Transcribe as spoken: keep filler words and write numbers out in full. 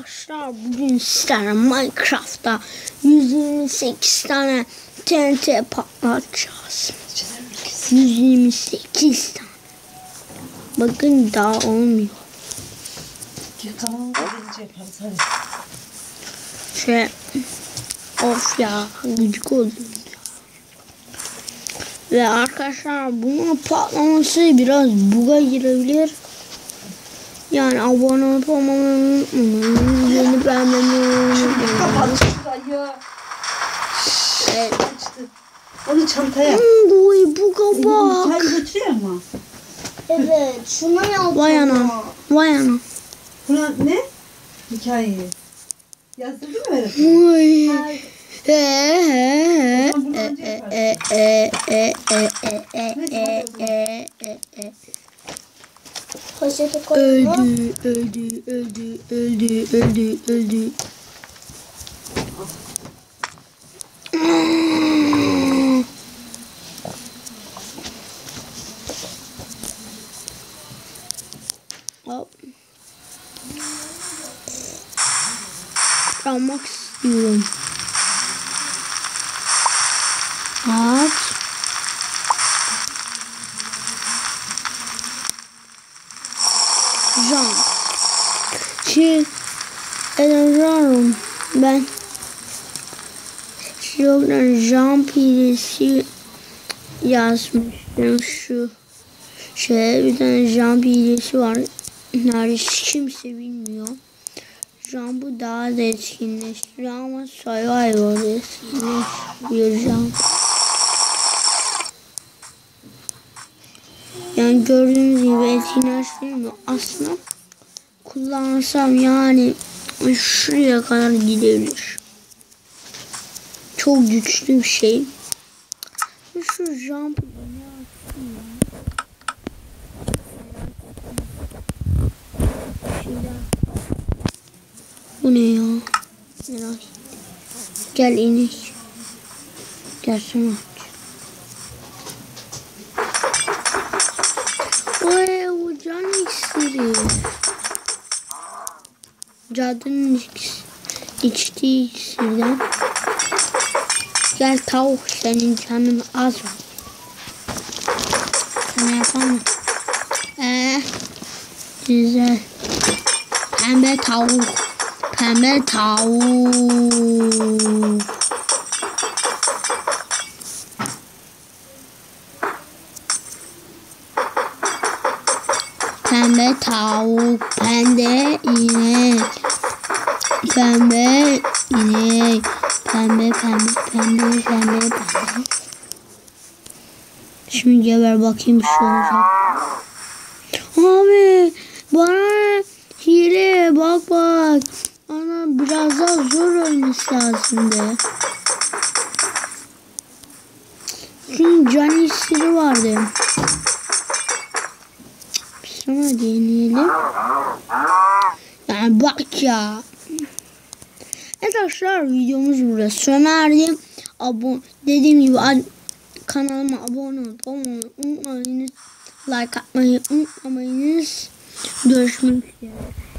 Arkadaşlar bugün sizlerle Minecraft'ta yüz yirmi sekiz tane T N T patlatacağız. yüz yirmi sekiz tane. Bakın daha olmuyor. Şey, of ya, gıcık oldum. Ve arkadaşlar bunun patlaması biraz buga girebilir. Yani abone olup olmamayı unutmayın. Yeni beğenmeyi unutmayın. Kapat şurayı. Evet. Açtı. Onu çantaya. Hmm, bu buga bak. Hikaye götürüyor mu? Evet, şuna yazdım. Vay ana. Vay ana. Buna ne? Hikayeyi. Yazdırdın mı öyle? Vay. He he he. E e e e e e e e e e. Poşete koyalım. Öldü, öldü, öldü, öldü, öldü, öldü. Hop. Almak istiyorum. At. Jump. Şey, ediyorum ben. Şuradan jump hilesi yazmıştım şu şey. Bir tane jump hilesi var. Nerede kimse bilmiyor. Jump'ı daha da etkinleştiriyor ama Survivor etkinleştiriyor jump. Yani gördüğünüz gibi etkinleştirmiyor. Aslında kullansam yani şuraya kadar gidebilir. Çok güçlü bir şey. Şu jump bu ne ya? Merak ettim. Gel inek. Gel sana aç. Oy, o can iksiri. Cadının içtiği iksirden. Gel tavuk, senin canın az var. Sana yapamam. Eee güzel. Pembe tavuk. Pembe tavuk. Pembe tavuk. Pembe inek. Pembe inek. Pembe pembe pembe pembe pembe. Şimdi geber bakayım bir şey olacak. Abi bana hile bak bak. Ana biraz daha zor olması lazımdı. Çünkü can iksiri vardı. Sana deneyelim. Yani bak ya. Evet arkadaşlar, videomuz burada sona erdi. Abone, dediğim gibi kanalıma abone olup unutmayınız. Like atmayı unutmayınız. Görüşmek üzere.